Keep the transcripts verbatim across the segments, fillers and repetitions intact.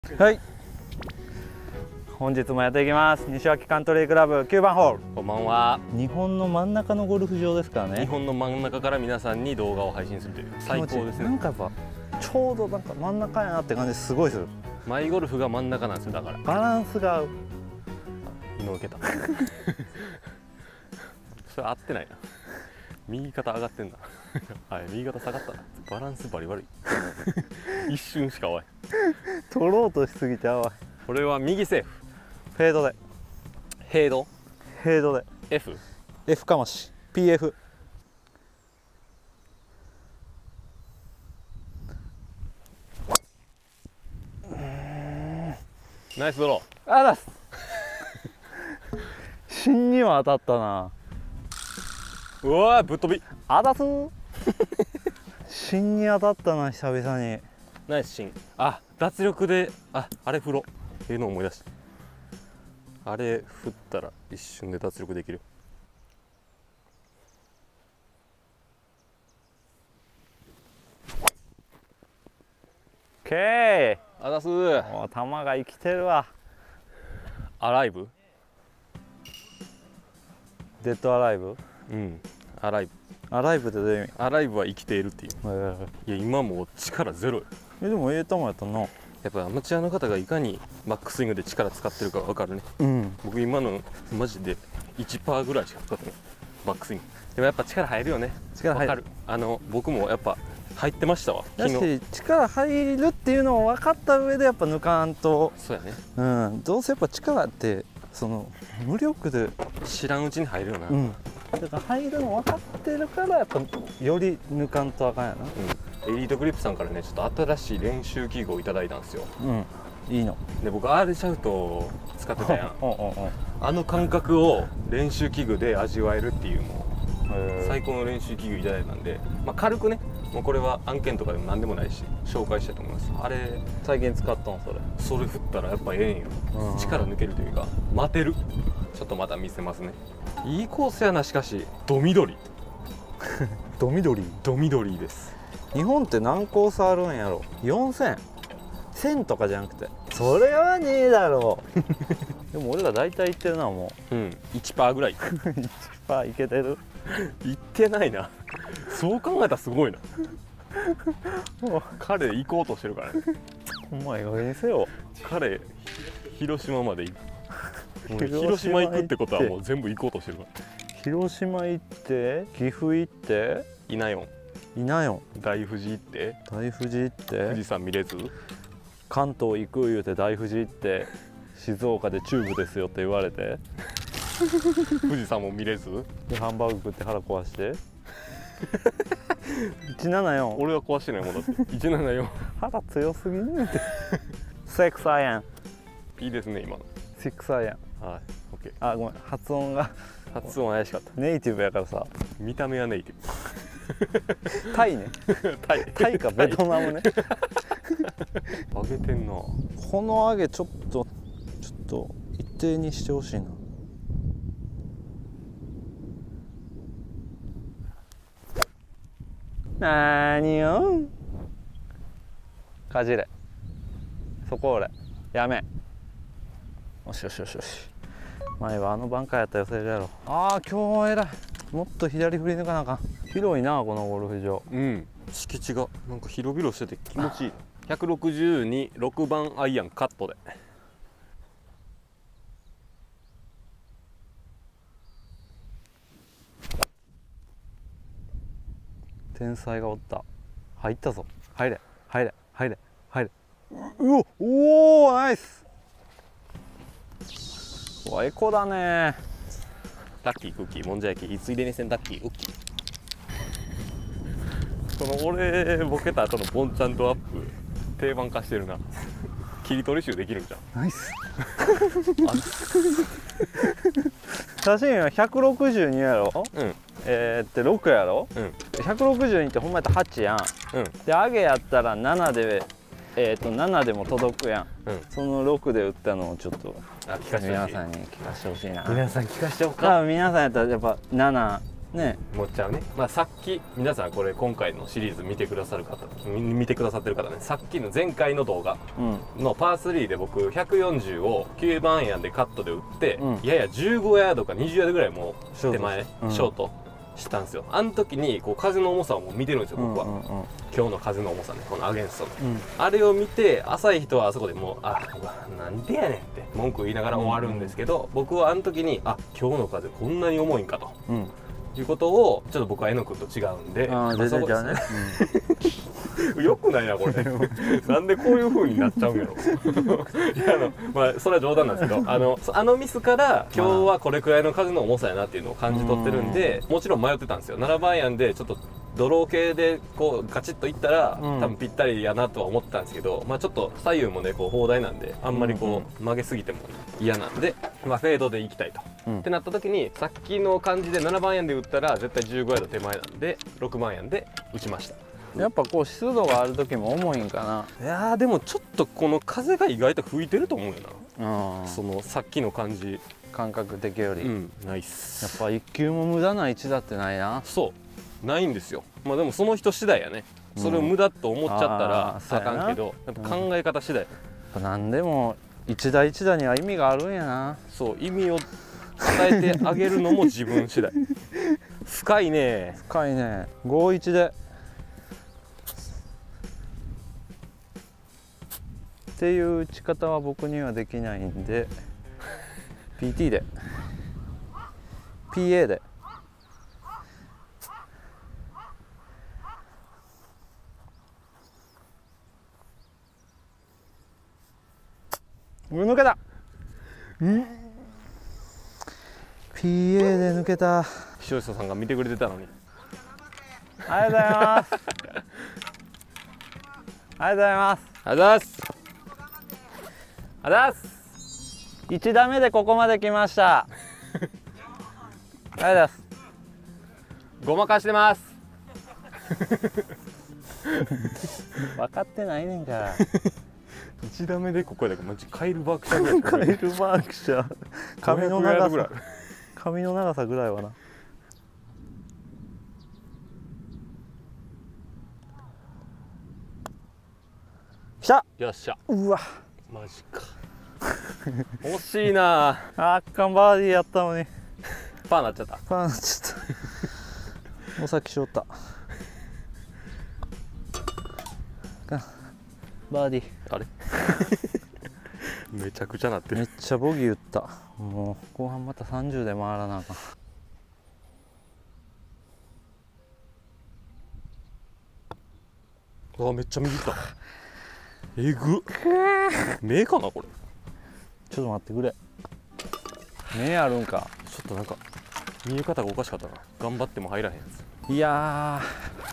はい、本日もやっていきます。西脇カントリークラブきゅうばんホール。 こんばんは。 日本の真ん中のゴルフ場ですからね。 日本の真ん中から皆さんに動画を配信するという最高ですね。 なんかやっぱちょうどなんか真ん中やなって感じすごいする。 マイゴルフが真ん中なんですよ。だからバランスが合う。 伊野受けたそれ合ってないな。右肩上がってんなはい、右肩下がったな。バランスバリ悪い一瞬しか合わない。 取ろうとしすぎちゃうわ。 これは右セーフ。 フェードでフェードフェードで F F かもし ピーエフ。 ナイスドロあらす芯には当たったな。 ー。うわー、ぶっ飛び。 あだす芯に当たったな、久々に。 ナイスシーン。あ、脱力で、あ、あれ風呂ええの思い出した。あれ振ったら一瞬で脱力できる。 オッケー。 あざすおー、球が生きてるわ。 アライブ。 デッドアライブ。 うん、アライブ。 アライブってどういう意味？ アライブは生きているっていう。 えー、 いや、今もう力ゼロよ。 えでもええ球やったな。 やっぱアマチュアの方がいかにバックスイングで力使ってるか分かるね。 うん。 僕今のマジで いちパーセント ぐらいしか使ってないバックスイング。でもやっぱ力入るよね。 力入る。 分かる。あの僕もやっぱ入ってましたわ。 だ昨日。 し力入るっていうのを分かった上でやっぱ抜かんと。 そうやね。 うん。どうせやっぱ力ってその無力で。 知らんうちに入るよな。 うん。だから入るの分かってるからやっぱより抜かんとあかんやな。 うん、エリートグリップさんからね、ちょっと新しい練習器具をいただいたんですよ。 うん。いいの。 で僕 アール シャウト使ってたやんうんうんうん。 あの感覚を練習器具で味わえるっていうもうへー最高の練習器具いただいたんで、まあ、軽くね、もうこれは案件とかでも何でもないし紹介したいと思います。あれ最近使ったんそれ。 それ振ったらやっぱええんよ。 うん力抜けるというか待てる。ちょっとまた見せますね。いいコースやな。しかしド緑ド緑。 ド緑です。 日本って何コースあるんやろ。よんせんせんとかじゃなくてそれはねえだろうでも俺ら大体行ってるな。もうん、いちパーセント ぐらいういちパーセントいけてる。 行ってないな。そう考えたらすごいな。彼行こうとしてるからね。 お前がにせよ。 彼広島まで行く。もう広島広島行くってことはもう全部行こうとしてるから。 広島行って岐阜行っていなよんいなよ大富士行って大富士行って富士山見れず関東行く言うて大富士行って静岡でチューブですよって言われて富士山も見れずでハンバーグ食って腹壊していちななよん。 俺は壊してないもんだっていちななよん腹強すぎんねんてセックスアイアン。 いいですね今の。 シックスアイアン。 はい、オッケー。 あ、ごめん、発音が発音怪しかった。 ネイティブやからさ。 見た目はネイティタイね。 ブタイタイかベトナムね。 上げてんな。 この上げちょっとちょっと一定にしてほしいな。なーによ。かじれ。そこ俺。やめ。よしよしよしよし。前はあのバンカーやったら寄せれるやろ。ああ、今日は偉い。もっと左振り抜かなあかん。広いなこのゴルフ場。 うん、敷地がなんか広々してて気持ちいい。ひゃくろくじゅうに、ろくばんアイアンカットで。 天才がおった。入ったぞ。入れ入れ入れ入れ。うおおお、ナイス。うわ、エコだね。 ラッキークッキーもんじゃ焼きついでに洗濯機ウッキー。その俺ボケた後のボンちゃんドアップ定番化してるな。切り取り集できるんじゃん。 ナイス写真はひゃくろくじゅうにやろ。 うんえー、ってろくやろ。 うんひゃくろくじゅうにってほんまやったらはちやん。 うんで上げやったらななでえー、とななでも届くやん。 うん。 そのろくで打ったのをちょっとあ、聞かせてほしい。 皆さんに聞かせてほしいな。 皆さん聞かせておく多か。 分皆さんやったらやっぱななね持っちゃうね。まあさっき皆さんこれ今回のシリーズ見てくださる方み見てくださってる方ね、さっきの前回の動画うんのパースリーで僕ひゃくよんじゅうをきゅうばんアイアンでカットで打って、 うんややじゅうごヤードかにじゅうヤードぐらいもう手前うんショートしたんですよ。あの時にこう風の重さをもう見てるんですよ僕は、 うんうんうん今日の風の重さね、このアゲンストの、 うんあれを見て浅い人はあそこでもう「あうわなんでやねん」って文句言いながら終わるんですけど、僕はあの時に「あ今日の風こんなに重いんか」とうんいうことをちょっと僕はえのくんと違うんで、 ああ全然じゃあねよくないなこれなんでこういう風になっちゃうんやろいやあのまあそれは冗談なんですけど、あのあのミスから今日はこれくらいの風の重さやなっていうのを感じ取ってるんで、もちろん迷ってたんですよ。ななばんアイアンでちょっとドロー系でこうガチッといったら、 うん多分ぴったりやなとは思ってたんですけど、まあちょっと左右もねこう砲台なんであんまりこう曲げすぎても嫌なんで、まあフェードでいきたいと、 うんってなった時にさっきの感じでななばんアイアンで打ったら絶対じゅうごヤード手前なんでろくばんアイアンで打ちました。 やっぱこう湿度がある時も重いんかいやーでもちょっとこの風が意外と吹いてると思うよな、 なうんそのさっきの感じ。 感覚的より、やっうんナイス。 ぱ一球も無駄な位置だってないな。 そうないんですよ。まあでもその人次第やね、それを無駄と思っちゃったあらーそうやなあかんけど、やっぱ考え方次第、 やっぱ何でも一打一打には意味があるんやな。 そう意味を与えてあげるのも自分次第深いね。 深いね。ごいちでっていう打ち方は僕にはできないんでピーティー で ピーエー で抜けた。うん ピーエー で抜けた。 視聴者さんが見てくれてたのに。 ありがとうございますありがとうございます。 ありがとうございます。ありがとうございます。 いち打目でここまで来ましたありがとうございます。 ごまかしてます。 分かってないねんからいち打目でここだけマジカイルバークシャーぐらい。 カイルバークシャー髪のごひゃくヤード長ぐらいさ髪の長さぐらいはな。きた。 よっしゃ。 うわマジか。惜しいな。 あっかんバーディーやったのにパーなっちゃった。 パーなっちゃったお先しおったバーディー。 あれめちゃくちゃなってる。 めっちゃボギー打った。もう後半またさんじゅうで回らなあかん。 あめっちゃ右いった。えぐ目かなこれ。 ちょっと待ってくれ。目あるんか。 ちょっとなんか見え方がおかしかったな。頑張っても入らへんやつ。 いや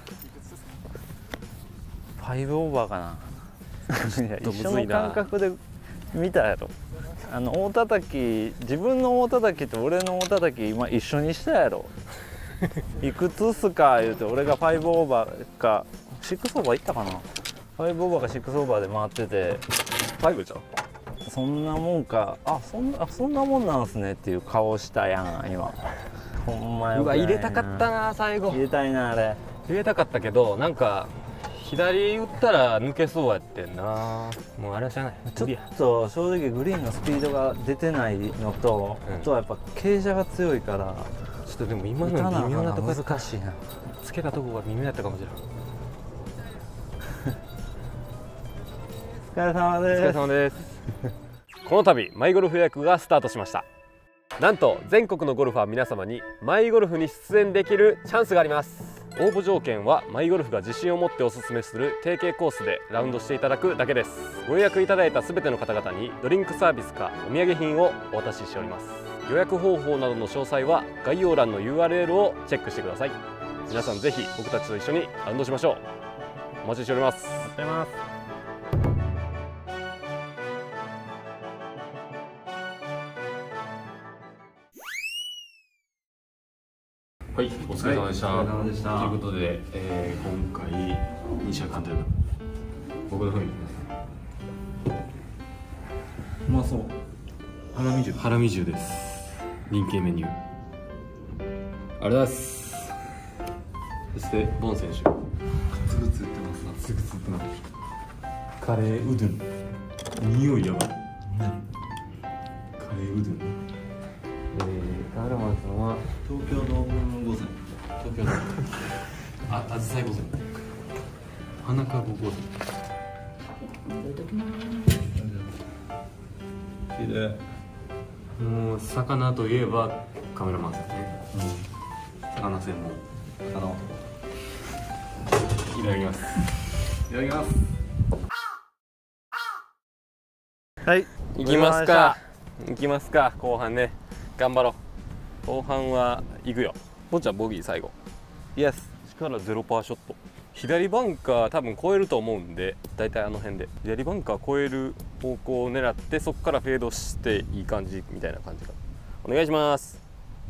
ーファイブオーバーかな。いやとむずいな一緒の感覚で見たやろ。あの大叩き、自分の大叩きと俺の大叩き今一緒にしたやろ。いくつっすか言うて俺がファイブオーバーかシックスオーバーいったかな。ファイブオーバーかシックスオーバーで回ってて、 ファイブじゃん。 そんなもんか、あそんなそんなもんなんすねっていう顔したやん今。ほんまよくないな。 うわ入れたかったな最後。 入れたいなあれ。 入れたかったけどなんか左打ったら抜けそうやってんな。もうあれはしゃあない。 ちょっ無理や。 と正直グリーンのスピードが出てないのと、 うんあとはやっぱ傾斜が強いからちょっとでも今打たなの微妙なとこやった。 難しいな。 つけたとこが微妙やったかもしれない。 お疲れ様おです。 疲れ様です。この度マイゴルフ予約がスタートしました。なんと全国のゴルファー皆様にマイゴルフに出演できるチャンスがあります。応募条件はマイゴルフが自信を持っておすすめする提携コースでラウンドしていただくだけです。ご予約いただいた全ての方々にドリンクサービスかお土産品をお渡ししております。予約方法などの詳細は概要欄の ユーアールエル をチェックしてください。皆さんぜひ僕たちと一緒にラウンドしましょう。お待ちしております。 ありがとうございます。 はい、お疲れ様でした。 はいお疲れ様でしたということで、えー、今回西谷監督僕の雰囲気うまそう。 ハラミ重ハラミ重です。人気メニュー。ありがとうございます。 そしてボン選手、グツグツ言ってますな。グツグツ言ってます。カレーうどん、匂いやばい。カレーうどん。えー、カールマンさんは東京ドーム御膳。 東京ドームあ、あずさい御膳、花かご御膳。 きれい。 もう魚といえばカメラマンさんね、うん、魚専門魚男。いただきます。いただきます。 はい、 行きますか行きますか。後半ね、頑張ろう。後半は行くよ。ボンちゃんボギー最後。 イエス。 力ゼロパーショット。左バンカー多分越えると思うんで、だいたいあの辺で左バンカー越える方向を狙って、そこからフェードしていい感じみたいな感じか。お願いします。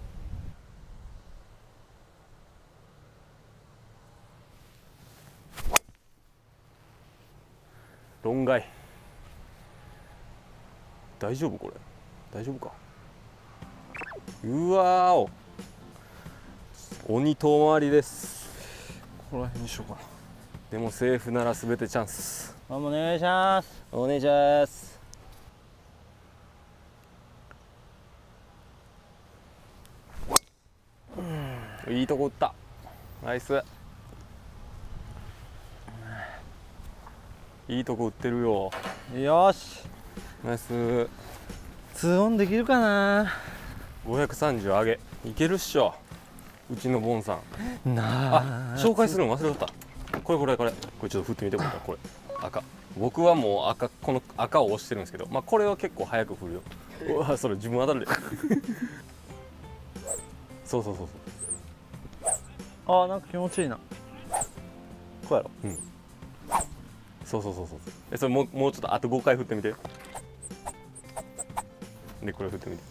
論外。大丈夫これ、大丈夫か。うわーお、鬼遠回りです。 ここら辺にしようかな。 でもセーフなら全てチャンス。 お願いします。 お願いします。いいとこ打った。ナイス。いいとこ打ってるよ。 よし。 ナイス。 ツーオンできるかな。 ごひゃくさんじゅう上げいけるっしょ。うちのボンさん。 なあ、紹介するの忘れとった。これこれこれこれちょっと振ってみてもらった。これ赤。僕はもう赤、この赤を押してるんですけど、まあこれは結構早く振るよ。うわ、それ自分当たるで。そうそうそうそう。 あー、なんか気持ちいいな。こうやろ。 うん。そうそうそうそう。え、それもうもうちょっとあとごかい振ってみて。でこれ振ってみて。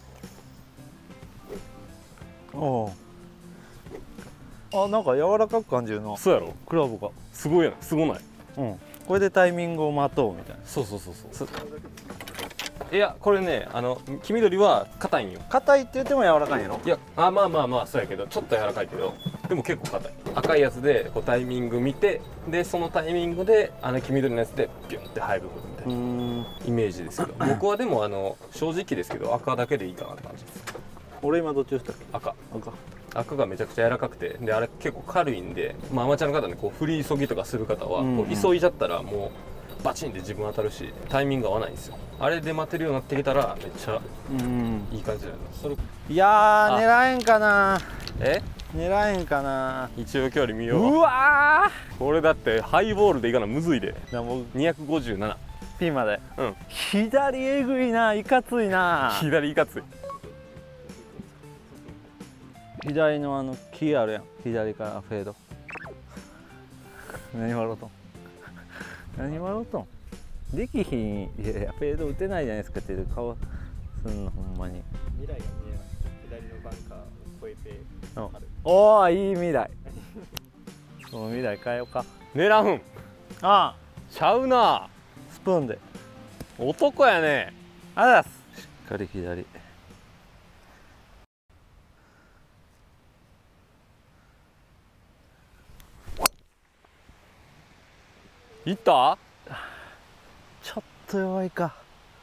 おお。あ、なんか柔らかく感じるな。 そうやろ。 クラブが。 すごいやな。すごない。 うん。これでタイミングを待とうみたいな。 そうそうそうそう。いやこれね、あの黄緑は硬いんよ。 硬いって言っても柔らかいんやろ。 いや、あ、まあまあまあそうやけど、ちょっと柔らかいけど、でも結構硬い。赤いやつでこうタイミング見て、でそのタイミングであの黄緑のやつでビュンって入ることみたいなイメージですけど、僕はでもあの正直ですけど赤だけでいいかなって感じです。 俺今どっちでしたっけ。 赤。 赤。 赤がめちゃくちゃ柔らかくて、であれ結構軽いんで、まあ、アマチュアの方ね、こう振り急ぎとかする方は、こう急いじゃったらもうバチンで自分当たるし、タイミング合わないんですよ。あれで待てるようになってきたらめっちゃいい感じだよね。それいやー、狙えんかな。 え狙えんかな。 一応距離見よう。 うわー、これだってハイボールでいかなむずいで。 ー、もうにひゃくごじゅうなな。 ピンまで。 うん。 左えぐいな、いかついな。 左いかつい。 左のあの木あるやん。左からフェード。何笑うとん。何笑うとん。できひん。いやいや、フェード打てないじゃないですかっていう顔すんの、ほんまに。 未来が見えない。左のバンカーを越えてある。 おお、いい未来。その未来変えようか。 狙うん。 ああ、 ちゃうな。 スプーンで。 男やね。 あざす。しっかり左。 いった。 ちょっと弱いか。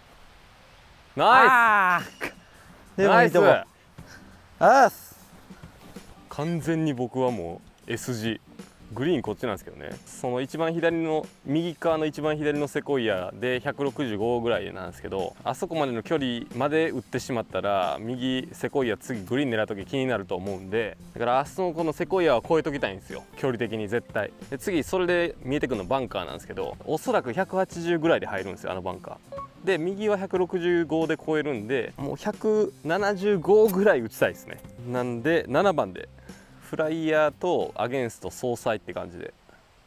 ナイス。 でもいいとこ。あざす。 完全に僕はもう エスジー、グリーンこっちなんですけどね、その一番左の右側の一番左のセコイアでひゃくろくじゅうごぐらいなんですけど、あそこまでの距離まで打ってしまったら右セコイア次グリーン狙う時気になると思うんで、だからあそこのセコイアは越えときたいんですよ、距離的に絶対。で次それで見えてくるのバンカーなんですけど、おそらくひゃくはちじゅうぐらいで入るんですよ、あのバンカーで。右はひゃくろくじゅうごで越えるんで、もうひゃくななじゅうごぐらい打ちたいですね。なんでななばんでフライヤーとアゲンスト総裁って感じで。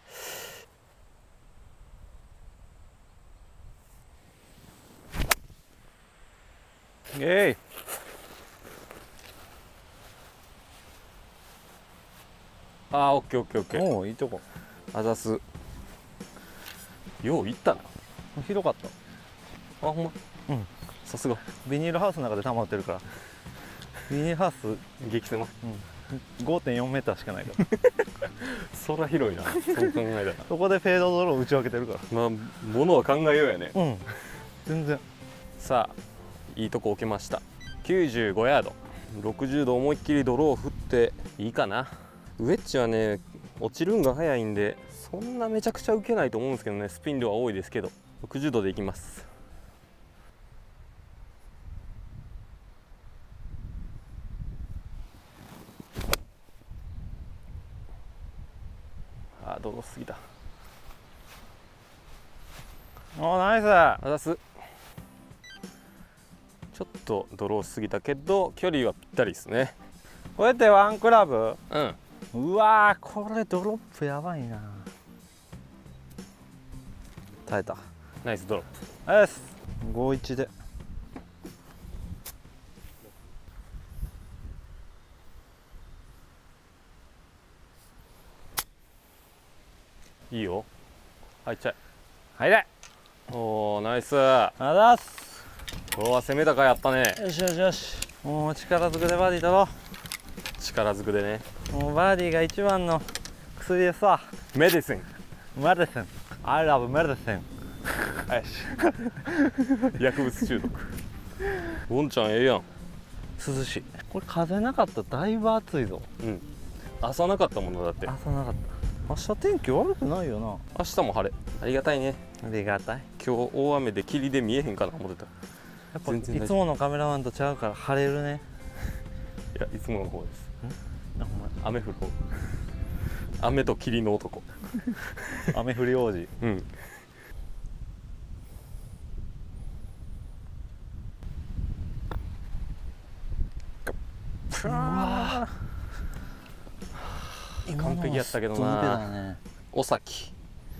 えい。 あー、オッケーオッケーオッケー。 おお、いいとこ。 あざす。よういったな。 広かった。 あ、ほんま。 うん。 さすが。 ビニールハウスの中で溜まってるから。ビニールハウス。 激狭。 うん。 ごてんよんメーターしかないから空広いな、そう考えたらそこでフェードドロー打ち分けてるから。 まあ物は考えようやね。 うん全然。 さあいいとこ置けました。きゅうじゅうごヤード、ろくじゅうど思いっきりドローを振っていいかな。ウェッジはね落ちるんが早いんでそんなめちゃくちゃ受けないと思うんですけどね、スピン量は多いですけどろくじゅうどでいきます。あードローすぎた。 おナイス。 あざす。ちょっとドローしすぎたけど距離はぴったりですね。 こうやってワンクラブ。 うんうわーこれドロップやばいな。耐えた。 ナイスドロップ。 よしごいちで。 いいよ、入っちゃえ。 入れ。 おーナイス。今あざっす。 日は攻め高やったね。 よしよしよし。もう力ずくでバーディー取ろ力ずくでね。 う。もうバーディーが一番の薬ですわ。 メディシン。 メディシン。I love メディシン。よし。 薬物中毒。ボンちゃんええやん。 涼しい。これ風なかったらだいぶ暑いぞ。 うん朝なかったものだって。 朝なかった。明日天気悪くないよな。 明日も晴れ。ありがたいね。 ありがたい。 今日大雨で霧で見えへんかな思ってた。 やっぱ全然大丈夫いつものカメラマンとちゃうから晴れるね。 いやいつもの方です。 あほんま雨降る方。雨と霧の男。 雨降り王子。 うんうわ完璧やったけどな。 今のはすっと抜けたね。 お先。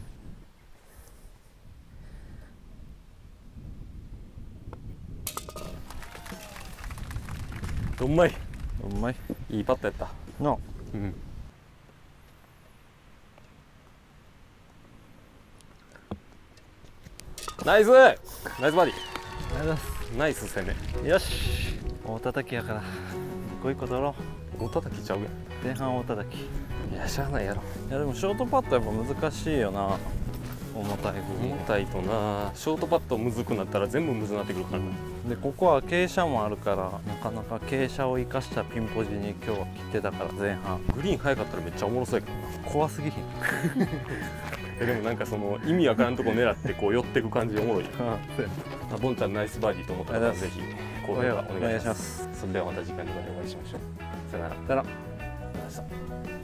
うまい。 うまいいいパットやった。 の。 うん。ナイスナイスバーディありがとうございまー。ナイス攻め。 す。よし大叩きやから一個一個取ろおたたきちゃうやん。 う。前半大叩き。いいやしゃあないやろ。 やでもショートパットやっぱ難しいよな。重たい分重たいとな、ショートパットむずくなったら全部むずなってくるからな。 でここは傾斜もあるからなかなか傾斜を生かしたピンポジに今日は切ってたから前半グリーン早かったらめっちゃおもろそうやけどな。 怖すぎひん。 えでもなんかその意味わからんとこ狙ってこう寄ってく感じおもろいよ。あボンちゃんナイスバーディーと思ったらぜひ高評価お願いします。それではまた次回の動画でお会いしましょう。さよなら。 だらありがとうございました。